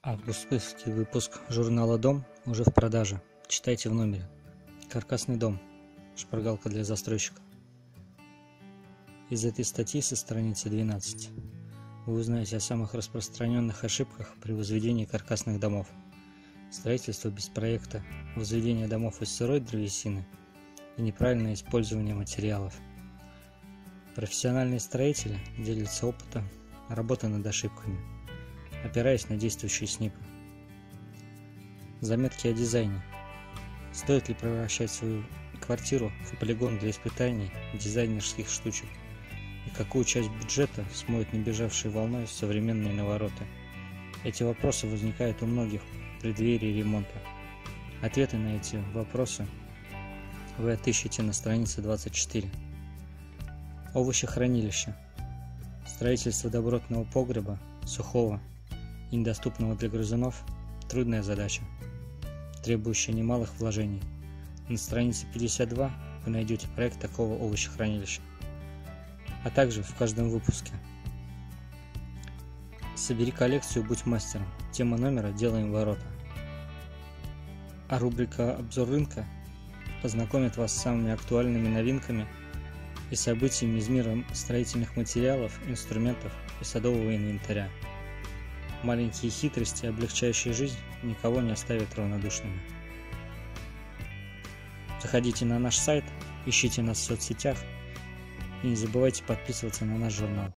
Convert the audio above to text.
Августовский выпуск журнала «Дом» уже в продаже. Читайте в номере. Каркасный дом. Шпаргалка для застройщика. Из этой статьи со страницы 12 вы узнаете о самых распространенных ошибках при возведении каркасных домов. Строительство без проекта, возведение домов из сырой древесины и неправильное использование материалов. Профессиональные строители делятся опытом работы над ошибками, опираясь на действующие СНИПы. Заметки о дизайне. Стоит ли превращать свою квартиру в полигон для испытаний дизайнерских штучек? И какую часть бюджета смоют набежавшей волной современные навороты? Эти вопросы возникают у многих в преддверии ремонта. Ответы на эти вопросы вы отыщете на странице 24. Овощехранилище. Строительство добротного погреба, сухого и недоступного для грызунов – трудная задача, требующая немалых вложений. На странице 52 вы найдете проект такого овощехранилища, а также в каждом выпуске. Собери коллекцию, будь мастером. Тема номера «Делаем ворота». А рубрика «Обзор рынка» познакомит вас с самыми актуальными новинками и событиями из мира строительных материалов, инструментов и садового инвентаря. Маленькие хитрости, облегчающие жизнь, никого не оставят равнодушными. Заходите на наш сайт, ищите нас в соцсетях и не забывайте подписываться на наш журнал.